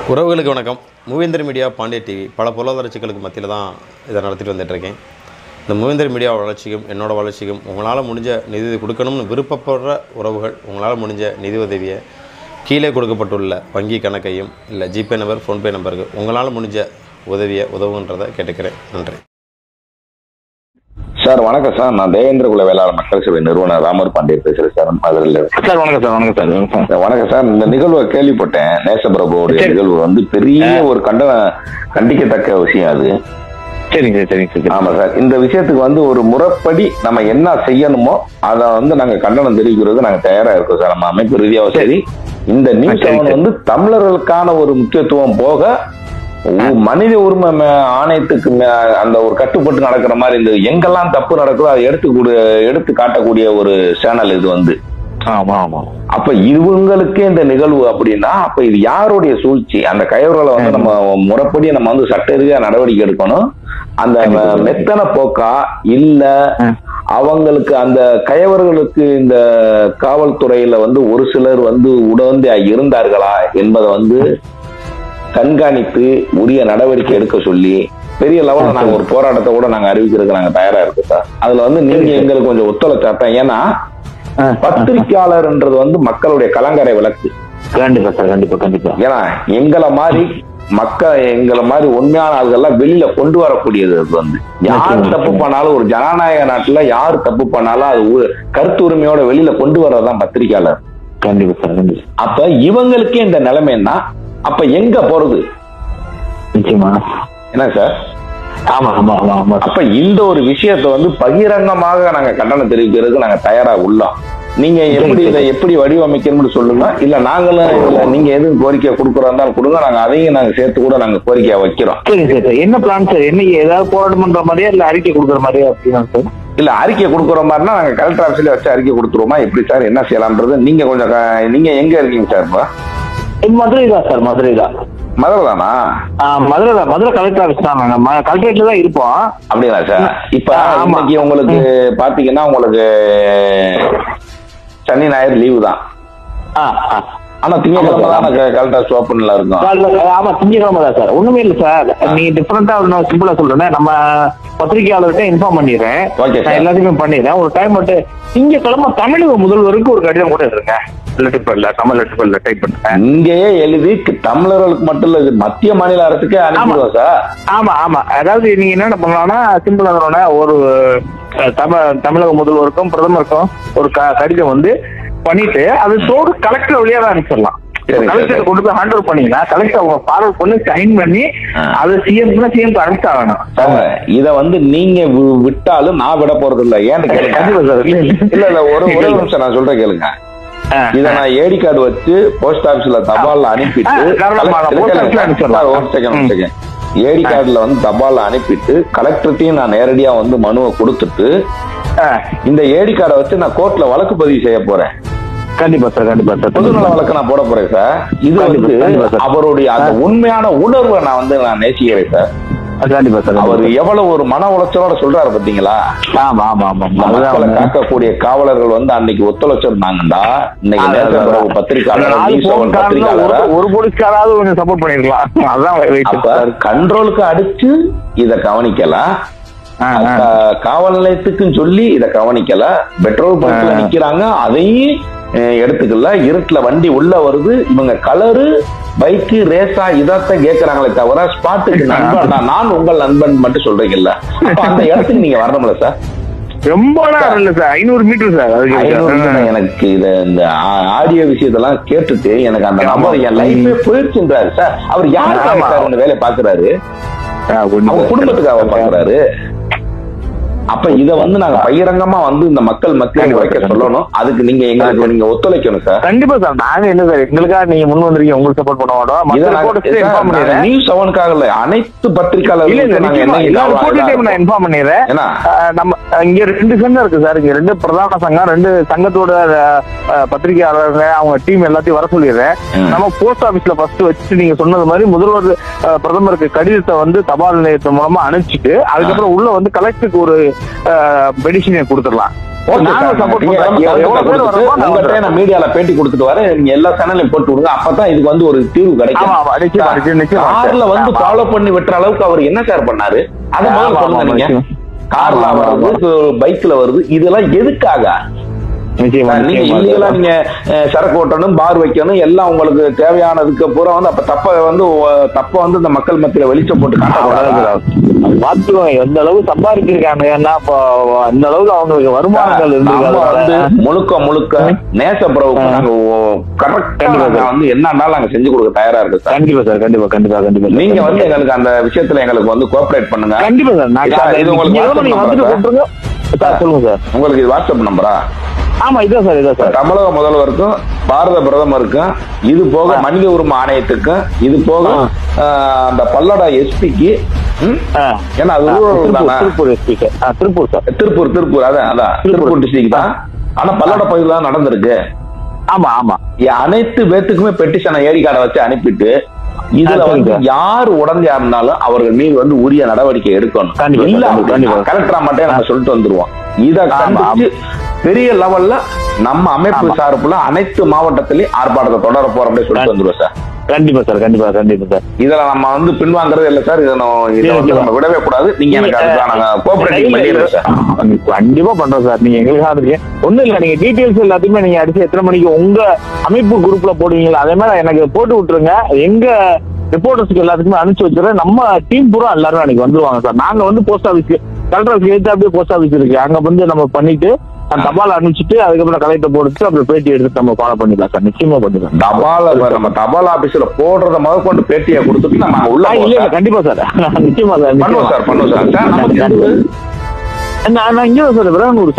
உறவுகளுக்கு வணக்கம். மூவேந்தர் media Pandya TV பல பொருளாதார சிக்கலுக்கு மத்தியில் தான் இதை நடத்திட்டு வந்துட்டுருக்கேன். இந்த மூவேந்தர் மீடியா வளர்ச்சிக்கும் என்னோட வளர்ச்சிக்கும் உங்களால் முடிஞ்ச நிதி கொடுக்கணும்னு விருப்பப்படுற உறவுகள் உங்களால் முடிஞ்ச நிதி உதவியை கீழே கொடுக்கப்பட்டுள்ள வங்கி கணக்கையும் இல்லை ஜிபே நம்பர் ஃபோன்பே நம்பருக்கு உங்களால் முடிஞ்ச உதவியை உதவுன்றதை கேட்டுக்கிறேன். நன்றி சார். வணக்கம் சார். நான் தேவேந்திர குல வேளாளர் மக்கள் சபை நிறுவனர் ராமர் பாண்டியன் பேசுறேன் சார், மதுரையில். சார் வணக்கம் சார். வணக்கம் சார். வணக்கம் சார். இந்த நிகழ்வை கேள்விப்பட்டேன். நேசபிரபுடைய நிகழ்வு வந்து பெரிய ஒரு கண்டிக்கத்தக்க விஷயம் அது. சரிங்க சார். சரிங்க சார். ஆமா சார். இந்த விஷயத்துக்கு வந்து ஒரு முறைப்படி நம்ம என்ன செய்யணுமோ அதை வந்து நாங்க கண்டனம் தெரிவிக்கிறது நாங்க தயாரா இருக்கோம் சார். நம்ம அமைப்பு ரீதியாகவும் சரி, இந்த நியூஸ் வந்து தமிழர்களுக்கான ஒரு முக்கியத்துவம் போக மனித உரிமை ஆணையத்துக்கு அந்த ஒரு கட்டுப்பட்டு நடக்கிற மாதிரி இந்த எங்கெல்லாம் தப்பு நடக்குதோ அதை எடுத்து காட்டக்கூடிய ஒரு சேனல் இது வந்து. ஆமா ஆமா. அப்ப இவங்களுக்கே இந்த நிகழ்வு அப்படின்னா அப்ப இது யாருடைய சூழ்ச்சி? அந்த கைவர்களை வந்து நம்ம முறைப்படி நம்ம வந்து சட்ட ரீதியா நடவடிக்கை எடுக்கணும். அந்த மெத்தன போக்கா இல்ல அவங்களுக்கு அந்த கயவர்களுக்கு இந்த காவல்துறையில வந்து ஒரு சிலர் வந்து உடந்தையா இருந்தார்களா என்பதை வந்து கண்காணித்து உரிய நடவடிக்கை எடுக்க சொல்லி பெரிய லெவலில் நாங்க ஒரு போராட்டத்தை கூட நாங்க அறிவிக்கிறதுக்கு நாங்க தயாரா இருக்கோம் சார். அதுல வந்து நீங்க எங்களுக்கு கொஞ்சம் ஒத்துழைச்சாப்பேன். ஏன்னா பத்திரிகையாளர்ன்றது வந்து மக்களுடைய கலங்கரை விளக்கு. கண்டிப்பா சார். கண்டிப்பா கண்டிப்பா. ஏன்னா எங்களை மாதிரி உண்மையான ஆள்கள்லாம் வெளியில கொண்டு வரக்கூடியது. அது வந்து யார் தப்பு பண்ணாலும் ஒரு ஜனநாயக நாட்டுல யார் தப்பு பண்ணாலும் அது கருத்து உரிமையோட வெளியில கொண்டு வர்றதுதான் பத்திரிகையாளர். கண்டிப்பா சார். கண்டிப்பா. அப்ப இவங்களுக்கே இந்த நிலைமைன்னா அப்ப எங்க போறது? நிச்சயமா. என்ன சார்? ஆமா ஆமா ஆமா ஆமா. அப்ப இந்த ஒரு விஷயத்த வந்து பகிரங்கமாக நாங்க கண்டனம் தெரிவிக்கிறதுக்கு நாங்க தயாரா உள்ளோம். நீங்க எப்படி வடிவமைக்கணும்னு சொல்லுங்க. இல்ல நாங்களும் இல்ல நீங்க எதுவும் கோரிக்கை கொடுக்கறதா கொடுங்க. நாங்க அதையும் நாங்க சேர்த்து கூட நாங்க கோரிக்கையா வைக்கிறோம். சரி சார். என்ன பிளான் சார்? என்ன ஏதாவது போராட்டம் பண்ற மாதிரியா இல்ல அறிக்கை கொடுக்குற மாதிரியா அப்படின்னா சார்? இல்ல அறிக்கை கொடுக்குற மாதிரினா நாங்க கலெக்டர் ஆபீஸ்ல வச்சு அறிக்கை கொடுத்துருவோமா? எப்படி சார் என்ன செய்யலாம்ன்றது நீங்க கொஞ்சம் நீங்க எங்க இருக்கீங்க சார்? இப்ப மதுரை தான் சார். மதுரை தான். மதுரை தானா? மதுரை தான். மதுரை கலெக்டர் ஆபீஸ் தான். நாங்க கலெக்டரேட்ல தான் இருப்போம். அப்படிங்களா சார்? இப்ப இன்னைக்கு உங்களுக்கு பாத்தீங்கன்னா உங்களுக்கு சனி ஞாயிறு லீவு தான். ஆனா திங்கக்கிழமை தான் கலெக்டர் ஓப்பன்ல இருக்கும். ஆமா திங்கக்கிழமை தான் சார். ஒண்ணுமே இல்ல சார். நீ டிஃபரெண்டா சிம்பிளா சொல்றேன். நம்ம பத்திரிகையாளர்கிட்ட இன்ஃபார்ம் பண்ணிடுறேன். எல்லாத்தையுமே பண்ணிடுறேன். ஒரு டைம் மட்டும் திங்கக்கிழமை தமிழக முதல்வருக்கு ஒரு கடிதம் கூட இருங்க. இங்கேயே எழுதி தமிழர்களுக்கு மட்டும் இல்ல, மத்திய மாநில அரசுக்கு அனுப்பிடுவோம் சார். ஆமா ஆமா. அதாவது நீங்க என்ன பண்ணலாம்னா சிம்பிளா ஒரு தமிழக முதல்வருக்கும் பிரதமருக்கும் ஒரு கடிதம் வந்து பண்ணிட்டு அது தோடு கலெக்டர் வழியா தான் அனுப்பிச்சிடலாம். கலெக்டர் கொண்டு போய் ஹேண்ட் ஓவர் பண்ணீங்கன்னா கலெக்டர் அவங்க ஃபார்வர்ட் பண்ணி சைன் பண்ணி அது சிஎம் அனுப்பிச்சா வேணும். இத வந்து நீங்க விட்டாலும் நான் விட போறது இல்ல. ஏன்னு கேளுங்க. இல்ல ஒரு நிமிஷம் நான் சொல்றேன் கேளுங்க. இத நான் ஏடி கார்டு வச்சு போஸ்ட் ஆபீஸ்ல தபால்ல அனுப்பிட்டு ஏடி கார்டுல வந்து தபால்ல அனுப்பிட்டு கலெக்டர்ட்டையும் நான் நேரடியா வந்து மனுவை கொடுத்துட்டு இந்த ஏடி கார்டை வச்சு நான் கோர்ட்ல வழக்கு பதிவு செய்ய போறேன். கண்டிப்பா சார். கண்டிப்பா சார். பொதுநல வழக்கு நான் போட போறேன் சார். இது வந்து அவருடைய அந்த உண்மையான உணர்வை நான் நேசிக்கிறேன் சார். கண்டிப்பா சார். அவர் எவ்வளவு ஒரு மன உளைச்சலோட சொல்றாரு பாத்தீங்களா? ஆமா ஆமா ஆமா. மக்களை காக்கக்கூடிய காவலர்கள் வந்து அன்னைக்கு ஒத்துழைச்சிருந்தாங்கடா. இன்னைக்கு பத்திரிகையாளர் ஒரு போலீஸ்காராவது கொஞ்சம் சப்போர்ட் பண்ணிருக்கலாம். அதான் கண்ட்ரோலுக்கு அடிச்சு இத கவனிக்கலாம். காவல் நிலையத்துக்குன்னு சொல்லி இத கவனிக்கல. பெட்ரோல் பங்க்ல நிக்கிறாங்க, அதையும் எடுத்துக்கல. இருட்டுல வண்டி உள்ள வருது. இவங்க கலரு பைக்கு ரேஸா இதத்தான் கேட்கறாங்களே தவிர ஸ்பாட்டுக்கு நண்பன் நான் உங்கள் நண்பன் மட்டும் சொல்றீங்கல்ல. அந்த இடத்துக்கு நீங்க வரணும்ல சார்? ரொம்ப இல்ல சார். 500 metre sir. எனக்கு இந்த ஆடியோ விஷயத்தெல்லாம் கேட்டுட்டு எனக்கு அந்த நம்பர் என் லைஃபே போயிடுச்சுன்றாரு சார். அவர் யாருக்காக இந்த வேலையை பாக்குறாரு? அவங்க குடும்பத்துக்காக பாக்குறாரு. அப்ப இத வந்து நாங்க பகிரங்கமா வந்து இந்த மக்கள் மத்தியில் வைக்க சொல்லணும். அதுக்கு நீங்க ஒத்துழைக்கணும் சார். கண்டிப்பா சார். நாங்க என்ன சார் எங்களுக்காக நீங்க முன் வந்திருக்கீங்க. உங்களுக்கு சப்போர்ட் பண்ண மாட்டோம். நியூஸ் 7க்காக இல்ல, அனைத்து பத்திரிகையாளர்களும் இன்ஃபார்ம் பண்ணிடுறேன். நம்ம இங்க 2 சங்கம் இருக்கு சார். இங்க 2 பிரதான சங்கம், 2 சங்கத்தோட பத்திரிகையாளர்கள் அவங்க டீம் எல்லாத்தையும் வர சொல்லிடுறேன். நம்ம போஸ்ட் ஆபீஸ்ல ஃபர்ஸ்ட் வச்சு நீங்க சொன்னது மாதிரி முதல்வர் பிரதமருக்கு கடிதத்தை வந்து தபால் நிலையத்தின் மூலமா அனுப்பிச்சிட்டு அதுக்கப்புறம் உள்ள வந்து கலெக்டருக்கு ஒரு பெடிஷனை கொடுத்துடலாம். நானும் support பண்றேன். எவ்வளவு பேர் வரணுமோ நான் உங்கள்கிட்ட நான் மீடியால பேட்டி கொடுத்துட்டு வரேன், நீங்க எல்லா சேனலையும் போட்டு விடுங்க, அப்பதான் இதுக்கு வந்து ஒரு தீர்வு கிடைக்கும். ஆமா, நிச்சயமா. கார்ல வந்து ஃபாலோ பண்ணி வெட்டுற அளவுக்கு அவர் என்ன சார் பண்ணாரு, அதை முதல்ல சொல்லுங்க நீங்க. கார்ல வருது, பைக்ல வருது, இதெல்லாம் எதுக்காக? நீங்க இல்லீகலா நீங்க சரக்கு ஓட்டணும், பார் வைக்கணும், எல்லாம் உங்களுக்கு தேவையானதுக்கு பூரா வந்து அப்ப தப்ப வந்து இந்த மக்கள் மத்தியில வெளிச்சம் போட்டு பாத்துக்கோங்க எந்த அளவுக்கு சம்பாதிச்சிருக்காங்க. ஏன்னா அந்த அளவுக்கு அவங்களுக்கு வருமானங்கள் வந்து முழுக்க நேசப்பிரபுக்கு நாங்க கரெக்டா வந்து என்னன்னாலும் நாங்க செஞ்சு கொடுக்க தயாரா இருக்கு சார். கண்டிப்பா சார், கண்டிப்பா. நீங்க வந்து எங்களுக்கு அந்த விஷயத்துல எங்களுக்கு வந்து கோஆபரேட் பண்ணுங்க. கண்டிப்பா சார். இது உங்களுக்கு சொல்லுங்க சார். உங்களுக்கு இது வாட்ஸ்அப் நம்பரா? ஆமா, இதான் சார். தமிழக முதல்வருக்கும் பாரத பிரதமருக்கும், இது போக மனித உரிமை ஆணையத்துக்கும், இது போக அந்த பல்லடா எஸ்பிக்கு, ஏன்னா அது திருப்பூர் எஸ்பி சார். திருப்பூர் அதான் திருப்பூர் டிஸ்ட்ரிக்ட் தான். ஆனா பல்லடா பகுதியில் தான் நடந்திருக்கு. ஆமா அனைத்து பேத்துக்குமே பெட்டிஷனை ஏடி கார்டை வச்சு அனுப்பிட்டு, இதுல வந்து யாரு உடந்தையா இருந்தாலும் அவர்கள் மீது வந்து உரிய நடவடிக்கை எடுக்கணும். கலெக்டரா மட்டும் நம்ம சொல்லிட்டு வந்துருவோம். இத கண்டிச்சு பெரிய லெவல்ல நம்ம அமைப்பு சார்புல அனைத்து மாவட்டத்திலயும் ஆர்ப்பாட்டத்தை தொடர போறோம் அப்படின்னு சொல்லிட்டு வந்துருவோம் சார். கண்டிப்பா சார். இதுல நம்ம வந்து பின்வாங்கறது இல்ல சார். இதை நம்ம விடவே கூடாது. நீங்க எனக்கு அதுக்கான கோஆபரேட்டிவ் பண்ணிடுறேன் சார். கண்டிப்பா பண்றோம் சார். நீங்க எங்களுக்கு ஒண்ணும் இல்ல, நீங்க டீடைல்ஸ் எல்லாத்தையுமே நீங்க அடிச்சு எத்தனை மணிக்கு உங்க அமைப்பு குரூப்ல போடுவீங்களா அதே மாதிரி எனக்கு போட்டு விட்டுருங்க. எங்க ரிப்போர்ட்டர்ஸ்க்கு எல்லாத்துக்குமே அனுப்பிச்சு வச்சுறேன். நம்ம டீம் பூரா எல்லாரும் அன்னைக்கு வந்துருவாங்க சார். நாங்க வந்து போஸ்ட் ஆபீஸ்க்கு கலெக்டர் ஆஃபீஸ் எடுத்து அப்படியே போஸ்ட் ஆபீஸ் இருக்கு, அங்க வந்து நம்ம பண்ணிட்டு தபால் அனுப்பிச்சுட்டு அதுக்கப்புறம் கலெக்டர் போட்டு அப்புறம் பேட்டி எடுத்து நம்ம ஃபாலோ பண்ணிடலாம் சார். நிச்சயமா பண்ணிடலாம். நம்ம தபால் ஆபீஸ்ல போடுறத முதல் கொண்டு பேட்டியை கொடுத்துட்டு நம்ம உள்ள இல்ல கண்டிப்பா சார். நிச்சயமா சார். பண்ணுவோம் சார். நான் இங்கே சார் விரானூர்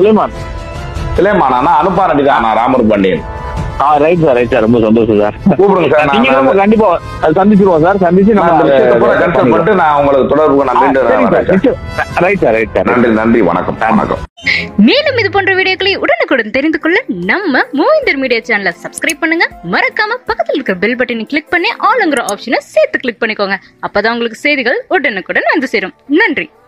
சிலைமானா அனுப்பாரண்டி தான் ராமர் பாண்டியன். Right sir. ரொம்ப சந்தோஷம் சார். கூப்பிடுங்க சார். நீங்க கண்டிப்பா சந்திச்சிருவோம் சார். சந்திச்சு நம்ம கன்சல்ட் பண்ணிட்டு நான் உங்களுக்கு தொடர்பு ரைட் சார். நன்றி. வணக்கம். மேலும் இது போன்ற வீடியோக்களை உடனுக்குடன் தெரிந்து கொள்ள நம்ம மூவிந்தர் மீடியா சேனலை சப்ஸ்கிரைப் பண்ணுங்க. மறக்காம பக்கத்தில் இருக்கிற பெல் பட்டனை கிளிக் பண்ணி ஆல்ங்கிற ஆப்ஷனை சேர்த்து கிளிக் பண்ணிக்கோங்க. அப்பதான் உங்களுக்கு செய்திகள் உடனுக்குடன் வந்து சேரும். நன்றி.